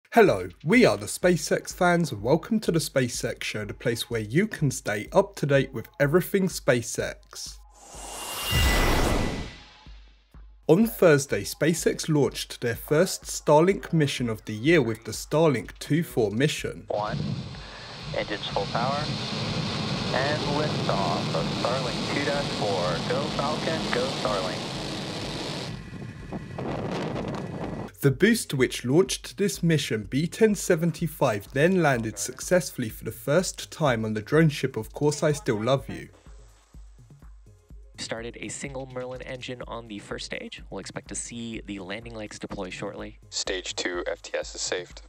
Hello, we are the SpaceX fans and welcome to the SpaceX Show, the place where you can stay up to date with everything SpaceX. On Thursday, SpaceX launched their first Starlink mission of the year with the Starlink 2-4 mission. Engines full power, and liftoff of Starlink 2-4. Go Falcon, go Starlink. The booster which launched this mission, B-1075, then landed successfully for the first time on the drone ship Of Course I Still Love You. Started a single Merlin engine on the first stage. We'll expect to see the landing legs deploy shortly. Stage 2 FTS is saved.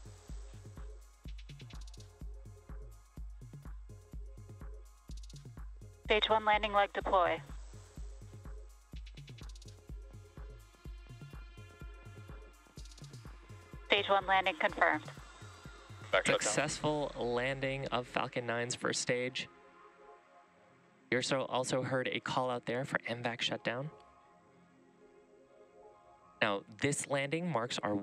Stage 1 landing leg deploy. Stage 1 landing confirmed. Successful landing of Falcon 9's first stage. You also heard a call out there for MVAC shutdown. Now, this landing marks our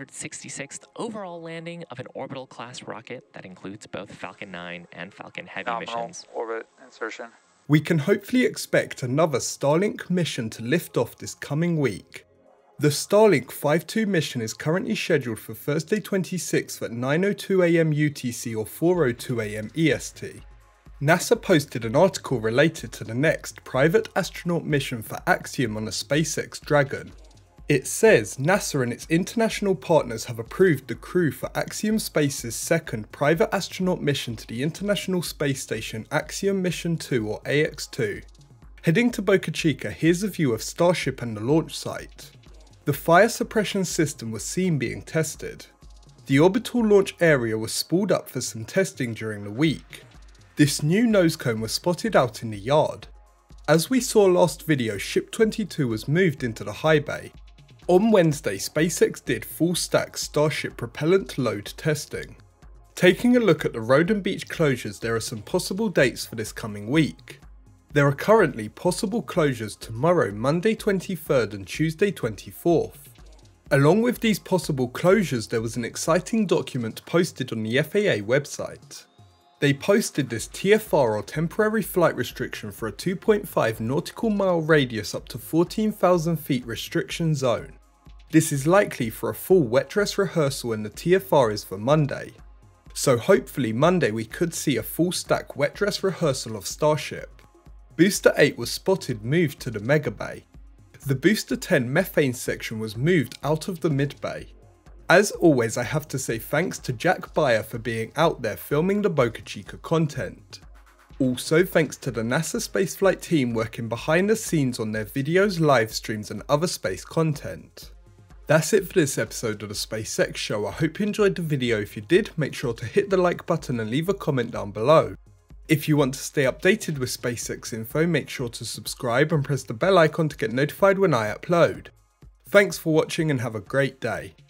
166th overall landing of an orbital class rocket that includes both Falcon 9 and Falcon Heavy missions. Orbit insertion. We can hopefully expect another Starlink mission to lift off this coming week. The Starlink 5-2 mission is currently scheduled for Thursday 26th at 9:02 AM UTC or 4:02 AM EST. NASA posted an article related to the next private astronaut mission for Axiom on the SpaceX Dragon. It says NASA and its international partners have approved the crew for Axiom Space's second private astronaut mission to the International Space Station Axiom Mission 2 or AX2. Heading to Boca Chica, here's a view of Starship and the launch site. The fire suppression system was seen being tested. The orbital launch area was spooled up for some testing during the week. This new nose cone was spotted out in the yard. As we saw last video, Ship 22 was moved into the high bay. On Wednesday, SpaceX did full stack Starship propellant load testing. Taking a look at the road and beach closures, there are some possible dates for this coming week. There are currently possible closures tomorrow, Monday 23rd and Tuesday 24th. Along with these possible closures, there was an exciting document posted on the FAA website. They posted this TFR or temporary flight restriction for a 2.5 nautical mile radius up to 14,000 feet restriction zone. This is likely for a full wet dress rehearsal and the TFR is for Monday. So hopefully Monday we could see a full stack wet dress rehearsal of Starship. Booster 8 was spotted moved to the Mega Bay. The Booster 10 methane section was moved out of the Mid Bay. As always, I have to say thanks to Jack Bayer for being out there filming the Boca Chica content. Also thanks to the NASA spaceflight team working behind the scenes on their videos, live streams and other space content. That's it for this episode of the SpaceX Show. I hope you enjoyed the video. If you did, make sure to hit the like button and leave a comment down below. If you want to stay updated with SpaceX info, make sure to subscribe and press the bell icon to get notified when I upload. Thanks for watching and have a great day.